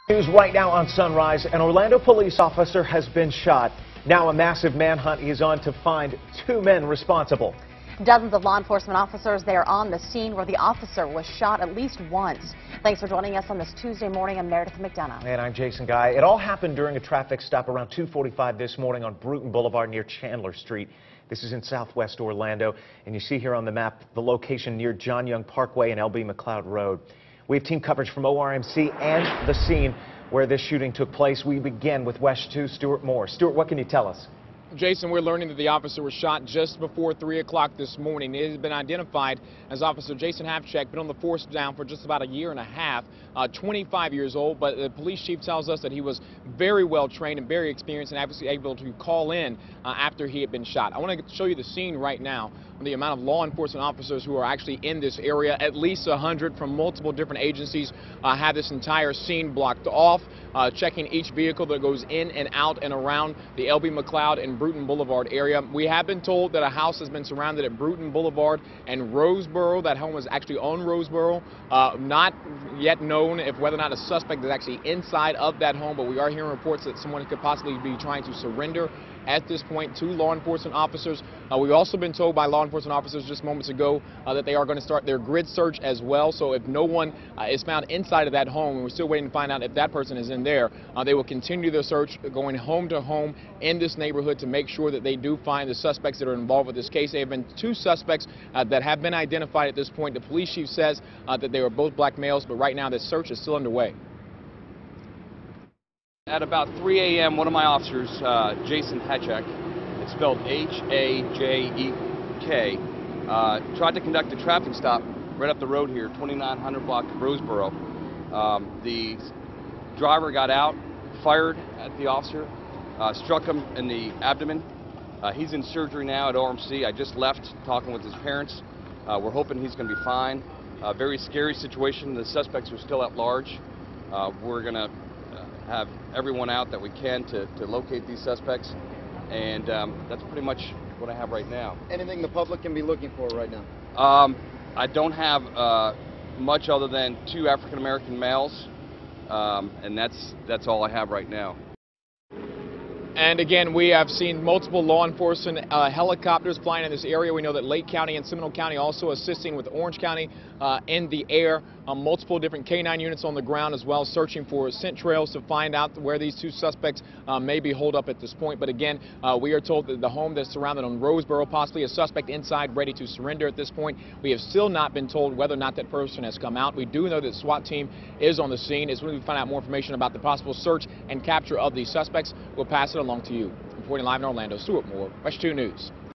News right now on Sunrise, an Orlando police officer has been shot. Now a massive manhunt is on to find two men responsible. Dozens of law enforcement officers there on the scene where the officer was shot at least once. Thanks for joining us on this Tuesday morning. I'm Meredith McDonough. And I'm Jason Guy. It all happened during a traffic stop around 2:45 this morning on Bruton Boulevard near Chandler Street. This is in southwest Orlando, and you see here on the map the location near John Young Parkway and L.B. McLeod Road. We have team coverage from ORMC and the scene where this shooting took place. We begin with WESH 2, Stuart Moore. Stuart, what can you tell us? Jason, we're learning that the officer was shot just before 3 o'clock this morning. It has been identified as Officer Jason Havchek, been on the force down for just about a year and a half, 25 years old, but the police chief tells us that he was very well trained and very experienced and obviously able to call in after he had been shot. I want to show you the scene right now, the amount of law enforcement officers who are actually in this area. At least 100 from multiple different agencies have this entire scene blocked off, checking each vehicle that goes in and out and around the L.B. McLeod and Bruton Boulevard area. We have been told that a house has been surrounded at Bruton Boulevard and Roseboro. That home is actually on Roseboro. Not yet known if whether or not a suspect is actually inside of that home, but we are hearing reports that someone could possibly be trying to surrender at this point to law enforcement officers. We've also been told by law enforcement officers just moments ago that they are going to start their grid search as well. So if no one is found inside of that home, and we're still waiting to find out if that person is in there, they will continue their search going home to home in this neighborhood to make sure that they do find the suspects that are involved with this case. There have been two suspects that have been identified at this point. The police chief says that they were both black males, but right now the search is still underway. At about 3 a.m., one of my officers, Jason Havchek, it's spelled H-A-J-E-K, tried to conduct a traffic stop right up the road here, 2900 block of Roseboro. The driver got out, fired at the officer, struck him in the abdomen. He's in surgery now at ORMC. I just left talking with his parents. We're hoping he's going to be fine. Very scary situation. The suspects are still at large. We're going to have everyone out that we can to locate these suspects, and that's pretty much what I have right now. Anything the public can be looking for right now? I don't have much other than two African-American males, and that's all I have right now. And again, we have seen multiple law enforcement helicopters flying in this area. We know that Lake County and Seminole County also assisting with Orange County in the air. Multiple different K-9 units on the ground as well, searching for scent trails to find out where these two suspects may be holed up at this point. But again, we are told that the home that's surrounded on Roseboro, possibly a suspect inside ready to surrender at this point. We have still not been told whether or not that person has come out. We do know that the SWAT team is on the scene. As soon as we find out more information about the possible search and capture of these suspects, we'll pass it along to you. Reporting live in Orlando, Stuart Moore, WESH 2 News.